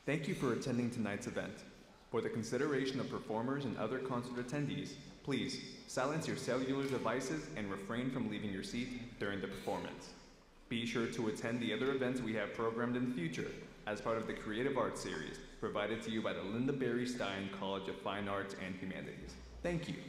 Thank you for attending tonight's event. For the consideration of performers and other concert attendees, please silence your cellular devices and refrain from leaving your seat during the performance. Be sure to attend the other events we have programmed in the future as part of the Creative Arts Series provided to you by the Linda Berry Stein College of Fine Arts and Humanities. Thank you.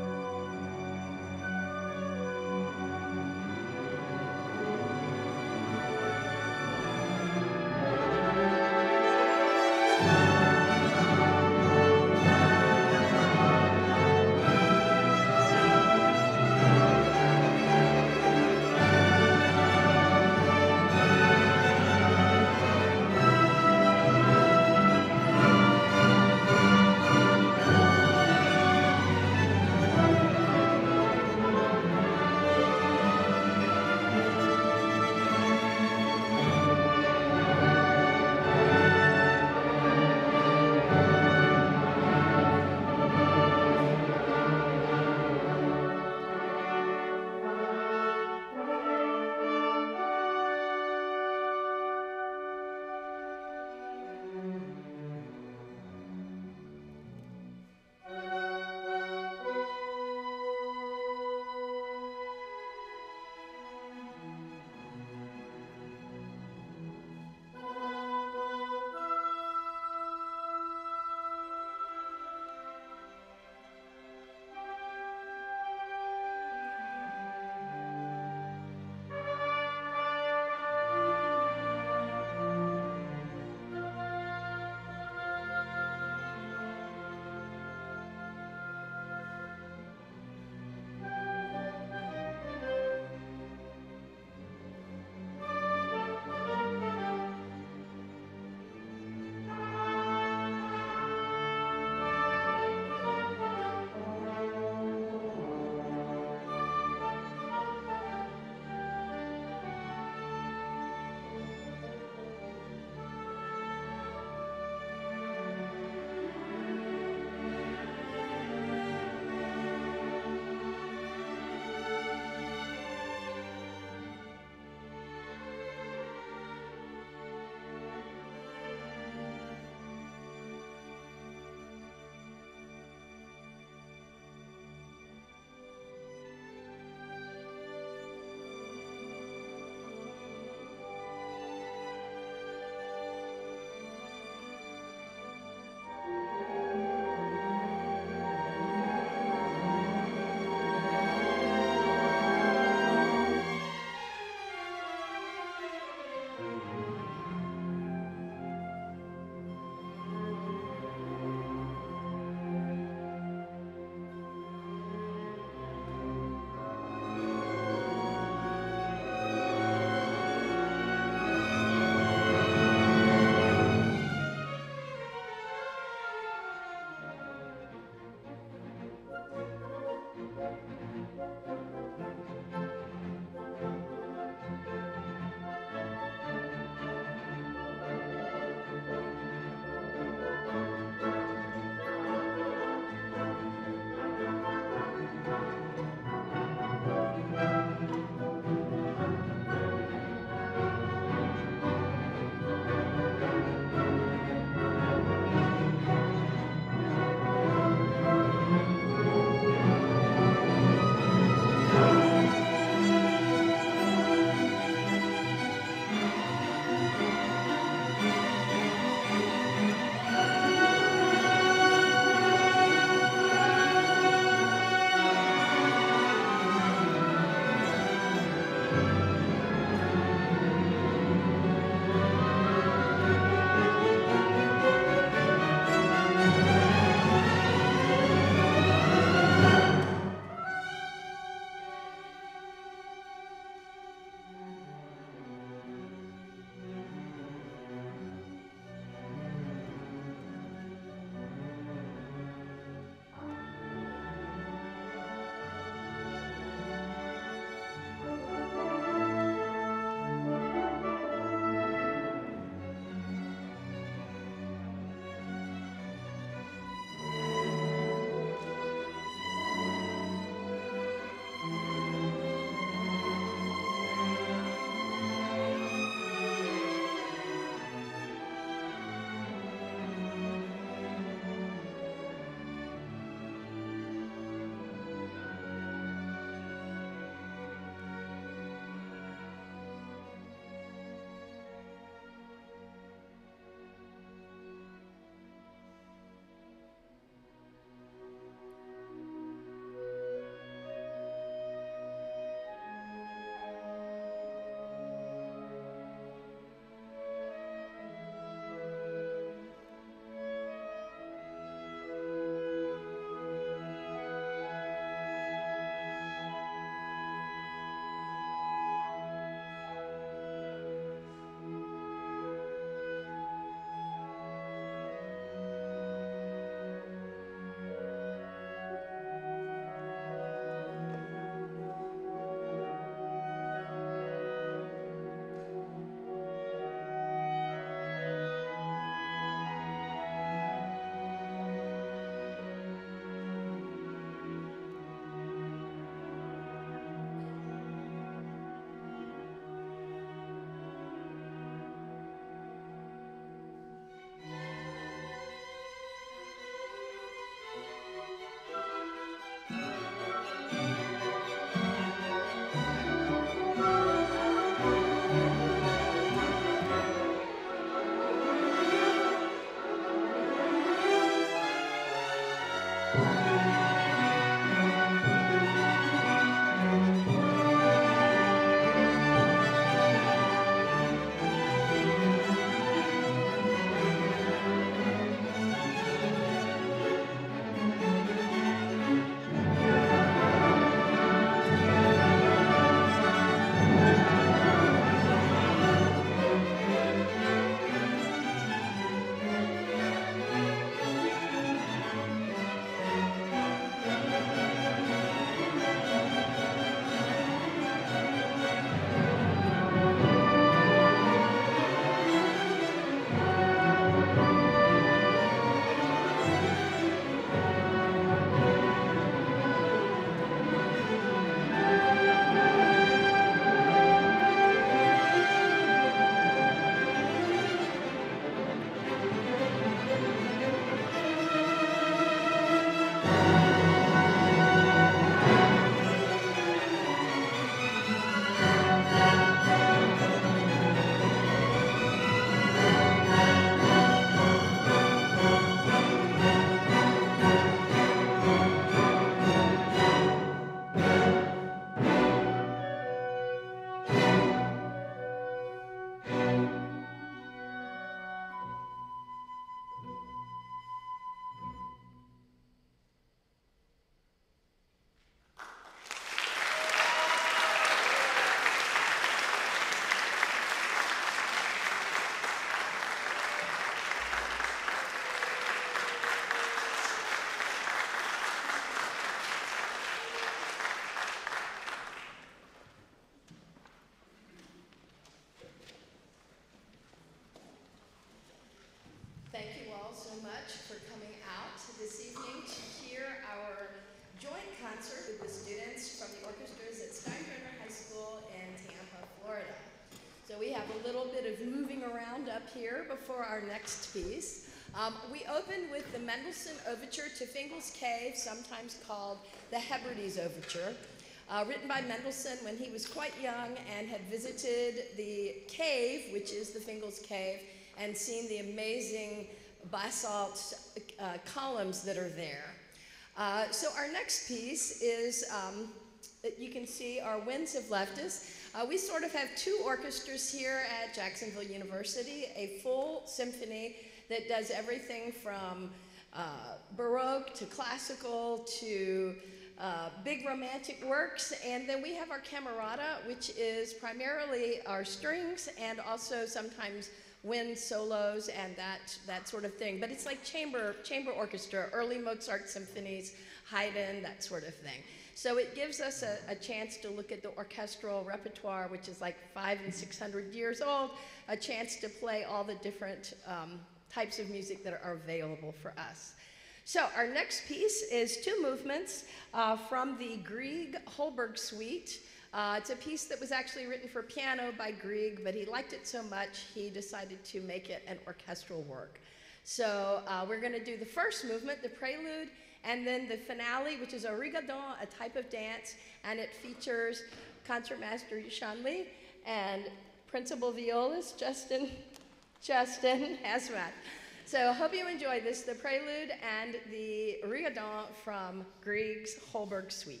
much for coming out this evening to hear our joint concert with the students from the orchestras at Steinbrenner High School in Tampa, Florida. So we have a little bit of moving around up here before our next piece. We opened with the Mendelssohn Overture to Fingal's Cave, sometimes called the Hebrides Overture, written by Mendelssohn when he was quite young and had visited the cave, which is the Fingal's Cave, and seen the amazing basalt columns that are there. So our next piece is, you can see our winds have left us. We sort of have two orchestras here at Jacksonville University, a full symphony that does everything from Baroque to classical to big romantic works, and then we have our camerata, which is primarily our strings and also sometimes wind solos and that sort of thing. But it's like chamber orchestra, early Mozart symphonies, Haydn, that sort of thing. So it gives us a chance to look at the orchestral repertoire, which is like 500 and 600 years old, a chance to play all the different types of music that are available for us. So our next piece is two movements from the Grieg-Holberg Suite. It's a piece that was actually written for piano by Grieg, but he liked it so much he decided to make it an orchestral work. So we're going to do the first movement, the prelude, and then the finale, which is a rigodon, a type of dance, and it features concertmaster Yushan Lee and principal violist Justin Hazmat. So I hope you enjoy this, the prelude and the rigodon from Grieg's Holberg Suite.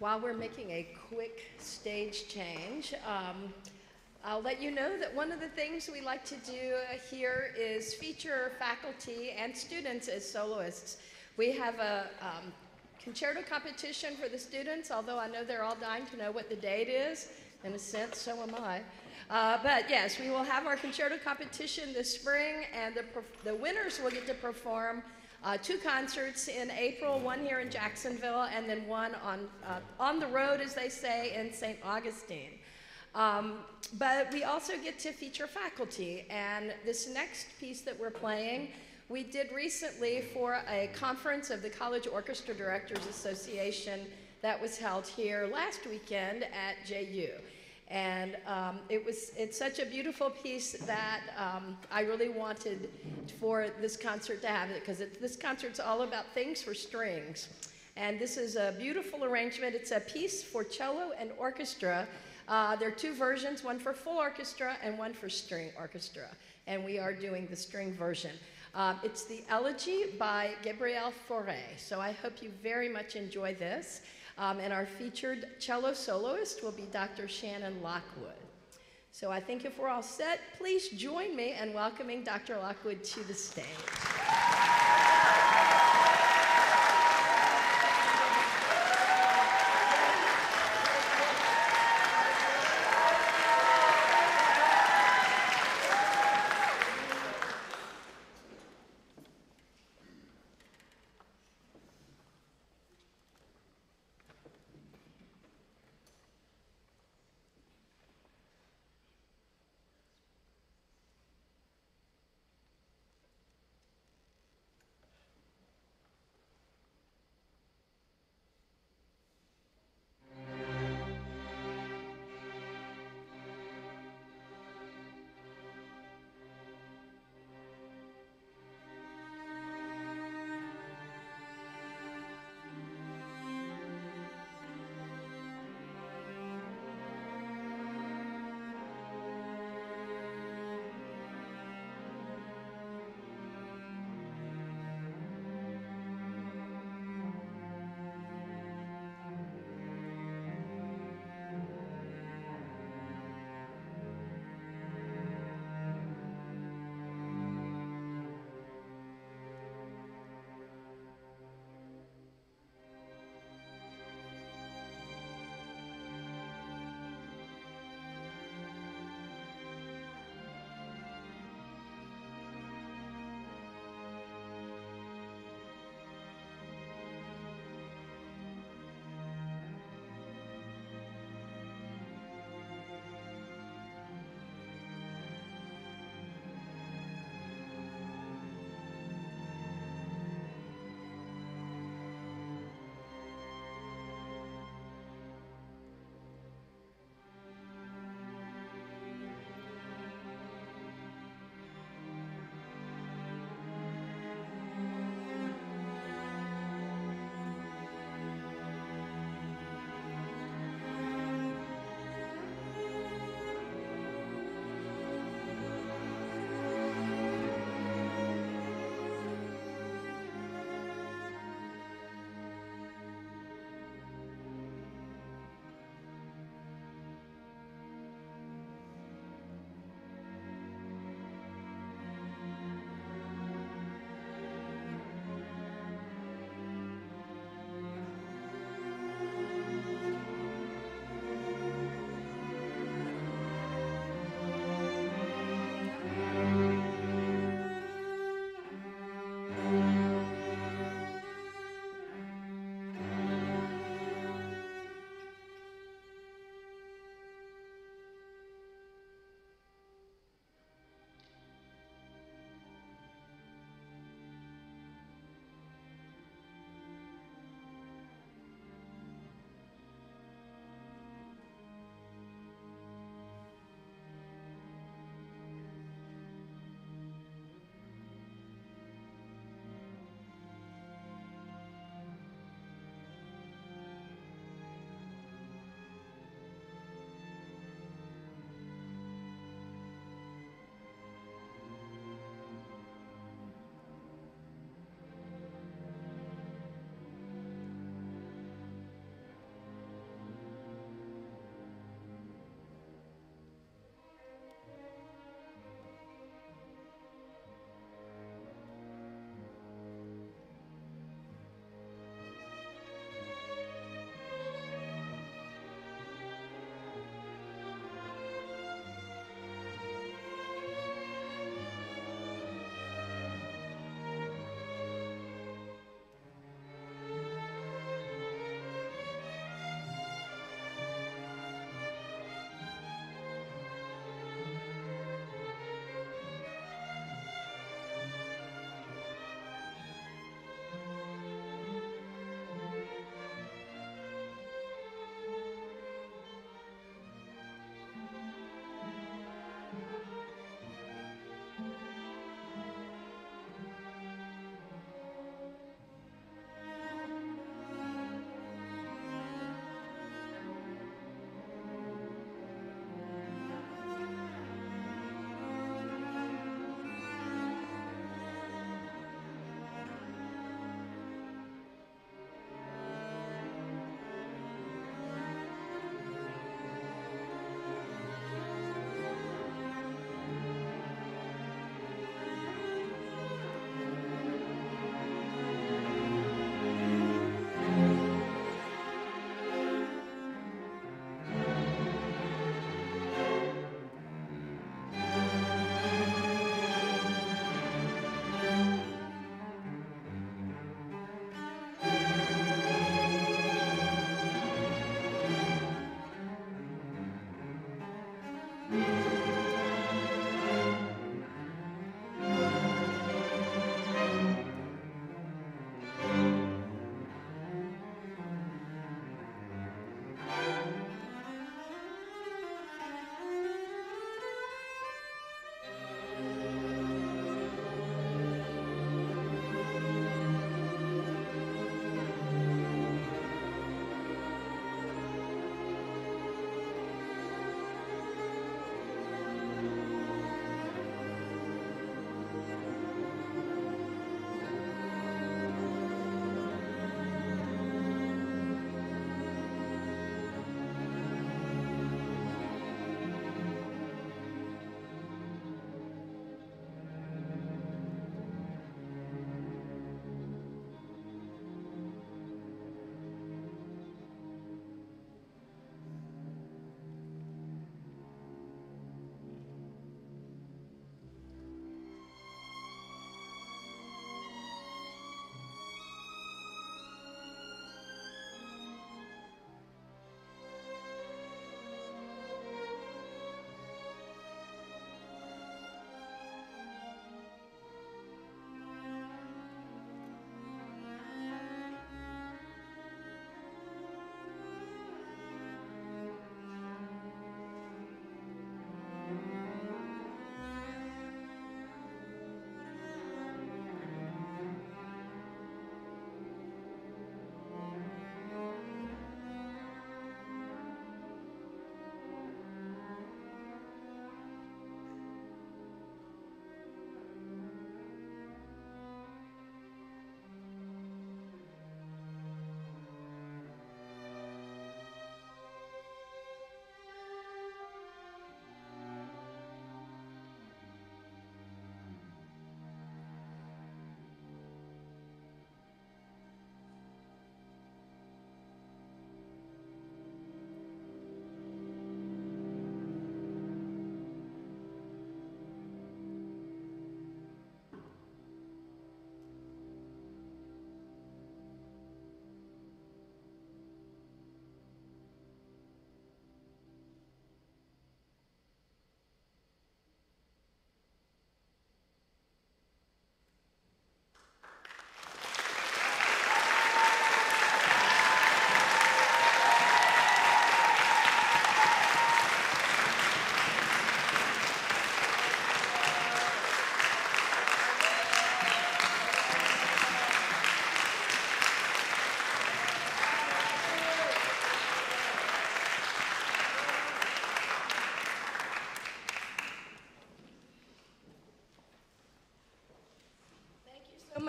while we're making a quick stage change, I'll let you know that one of the things we like to do here is feature faculty and students as soloists. We have a concerto competition for the students, although I know they're all dying to know what the date is. In a sense, so am I. But yes, we will have our concerto competition this spring, and the winners will get to perform 2 concerts in April, one here in Jacksonville, and then one on the road, as they say, in St. Augustine. But we also get to feature faculty, and this next piece that we're playing, we did recently for a conference of the College Orchestra Directors Association that was held here last weekend at JU. And it's such a beautiful piece that I really wanted for this concert to have it, because this concert's all about things for strings. And this is a beautiful arrangement. It's a piece for cello and orchestra. There are 2 versions, one for full orchestra and one for string orchestra. And we are doing the string version. It's the Elegy by Gabriel Fauré. So I hope you very much enjoy this. And our featured cello soloist will be Dr. Shannon Lockwood. So I think if we're all set, please join me in welcoming Dr. Lockwood to the stage.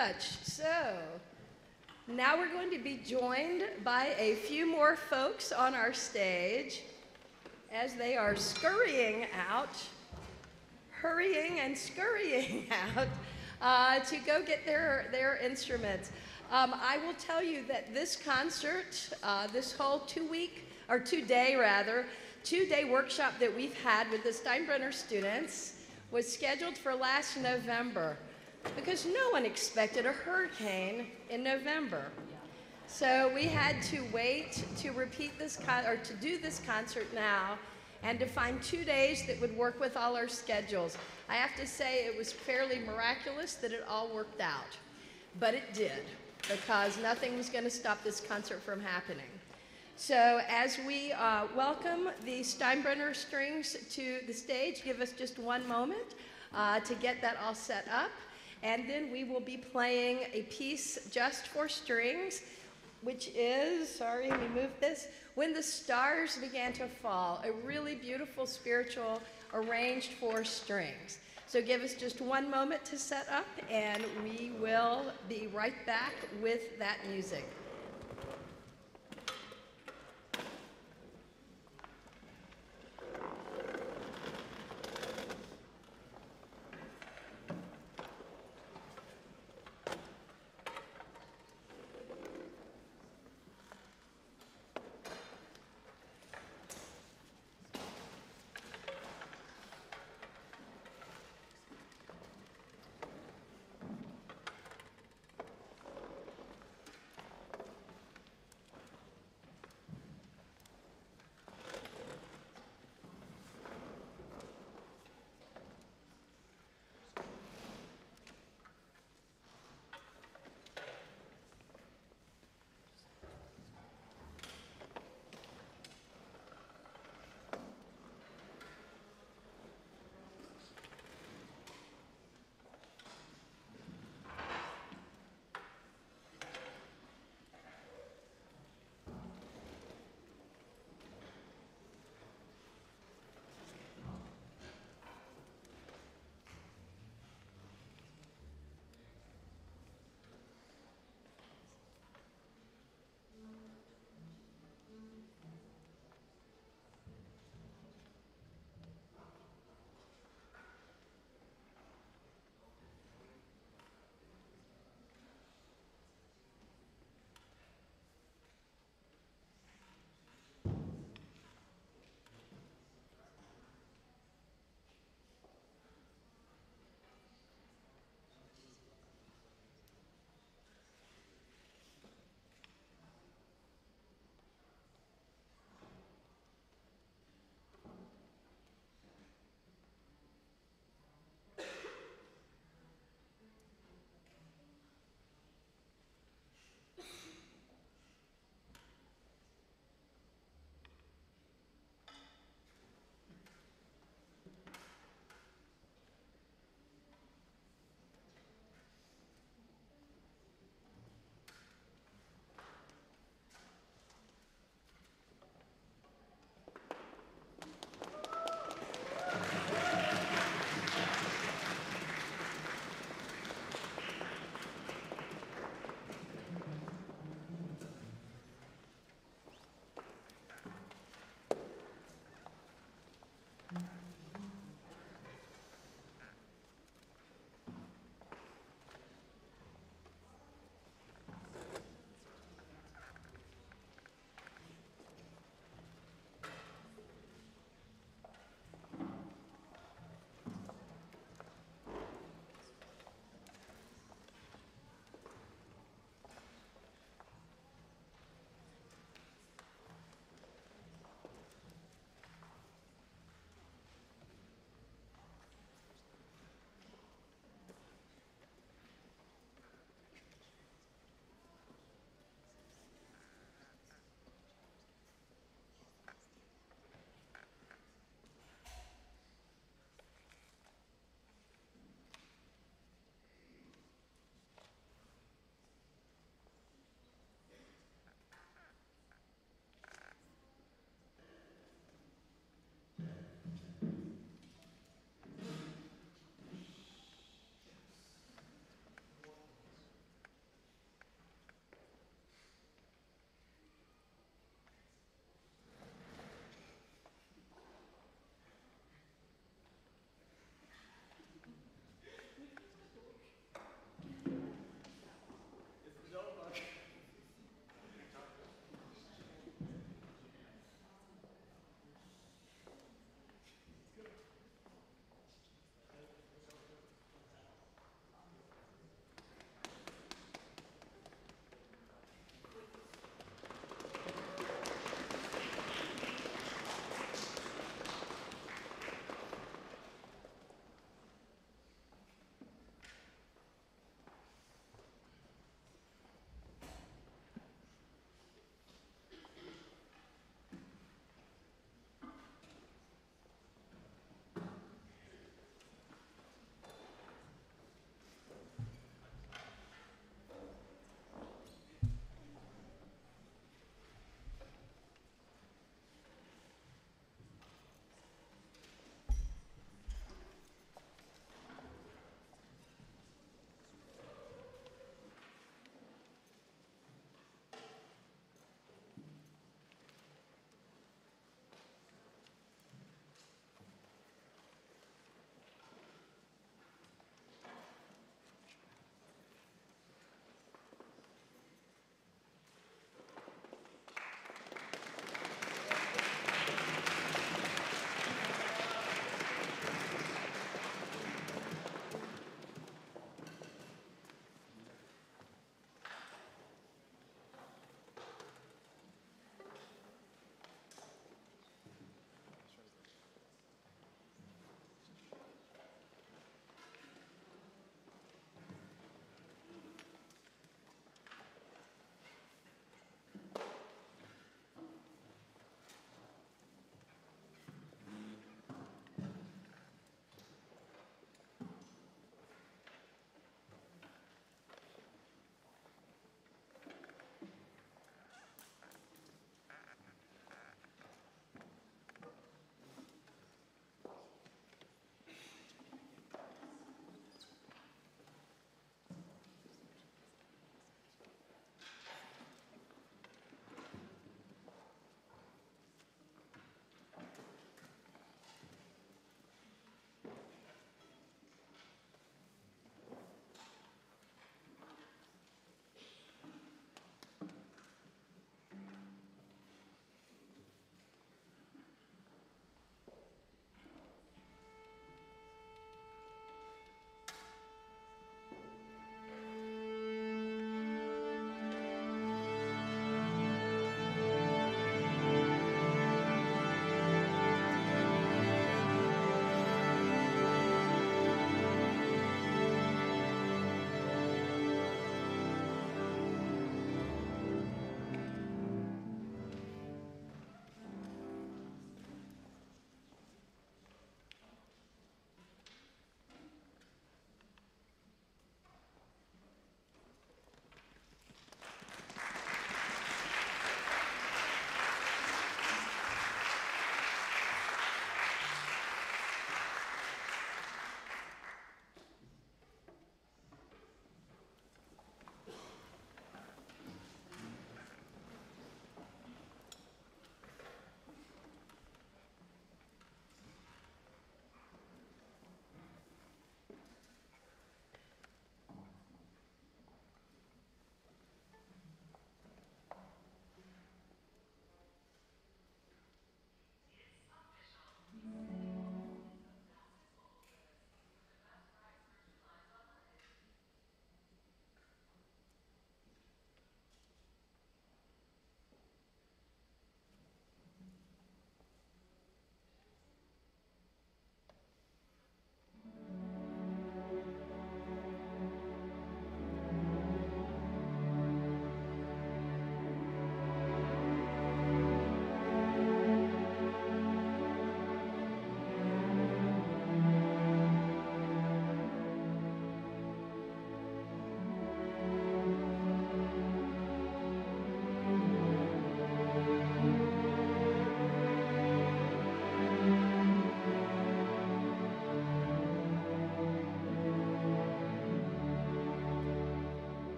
much. So, now we're going to be joined by a few more folks on our stage as they are scurrying out, hurrying and scurrying out to go get their instruments. I will tell you that this concert, this whole two-day workshop that we've had with the Steinbrenner students was scheduled for last November because no one expected a hurricane in November. So we had to wait to repeat this to do this concert now and to find 2 days that would work with all our schedules. I have to say it was fairly miraculous that it all worked out, but it did because nothing was going to stop this concert from happening. So as we welcome the Steinbrenner strings to the stage, give us just one moment to get that all set up. And then we will be playing a piece just for strings, which is, sorry, we moved this, When the Stars Began to Fall, a really beautiful spiritual arranged for strings. So give us just one moment to set up, and we will be right back with that music.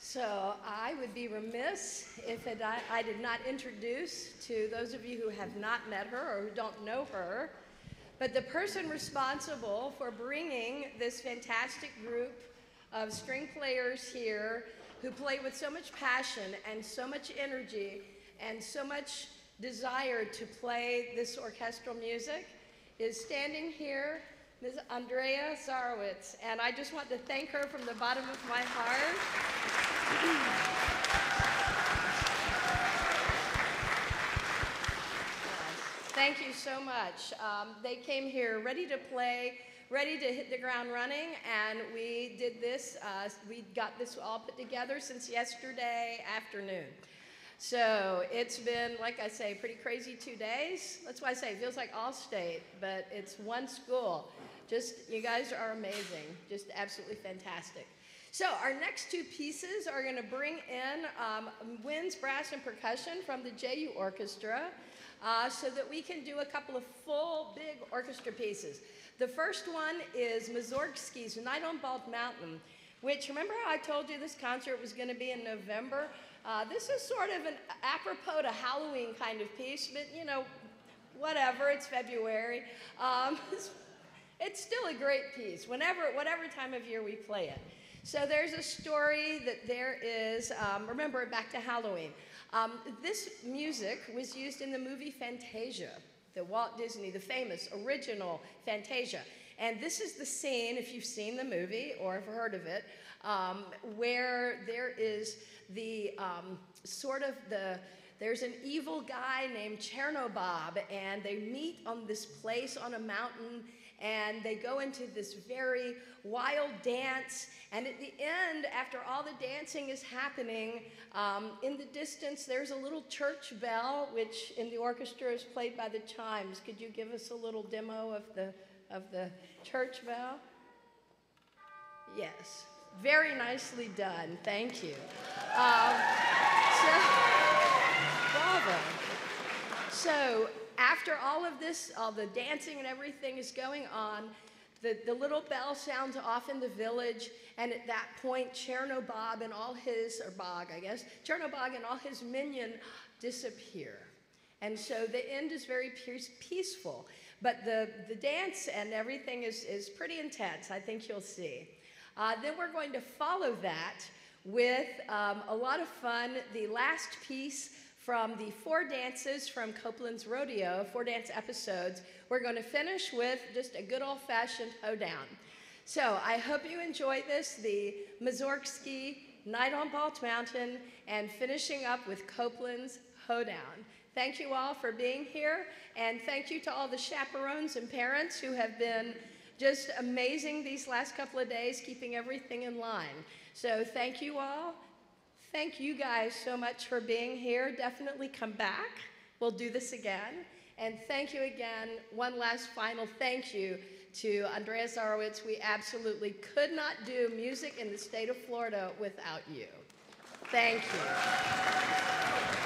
So I would be remiss if I did not introduce to those of you who have not met her or who don't know her, but the person responsible for bringing this fantastic group of string players here who play with so much passion and so much energy and so much desire to play this orchestral music is standing here, Ms. Andrea Szarowicz. And I just want to thank her from the bottom of my heart. Thank you so much. They came here ready to play, ready to hit the ground running, and we did this, we got this all put together since yesterday afternoon. So it's been, like I say, pretty crazy 2 days. That's why I say it feels like Allstate, but it's one school. Just, you guys are amazing, just absolutely fantastic. So our next two pieces are gonna bring in winds, brass, and percussion from the JU Orchestra so that we can do a couple of full, big orchestra pieces. The first one is Mussorgsky's Night on Bald Mountain, which, remember how I told you this concert was gonna be in November? This is sort of an apropos to Halloween kind of piece, but you know, whatever, it's February. It's still a great piece, whatever time of year we play it. So there's a story that there is, remember, back to Halloween. This music was used in the movie Fantasia, the Walt Disney, the famous original Fantasia. And this is the scene, if you've seen the movie or have heard of it, where there is the there's an evil guy named Chernobyl, and they meet on this place on a mountain, and they go into this very wild dance, and at the end, after all the dancing is happening, in the distance there's a little church bell, which in the orchestra is played by the chimes. Could you give us a little demo of the church bell? Yes. Very nicely done, thank you. Bravo. So after all of this, all the dancing and everything is going on, the little bell sounds off in the village, and at that point, Chernobyl and all his, or Bog, I guess, Chernobyl and all his minion disappear. And so the end is very peaceful, but the dance and everything is pretty intense, I think you'll see. Then we're going to follow that with a lot of fun, the last piece from the 4 dances from Copeland's Rodeo, 4 dance episodes. We're going to finish with just a good old-fashioned hoedown. So I hope you enjoy this, the Mussorgsky Night on Bald Mountain, and finishing up with Copeland's hoedown. Thank you all for being here, and thank you to all the chaperones and parents who have been just amazing these last couple of days, keeping everything in line. So thank you all. Thank you guys so much for being here. Definitely come back. We'll do this again. And thank you again. One last final thank you to Andrea Szarowicz. We absolutely could not do music in the state of Florida without you. Thank you.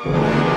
Thank you.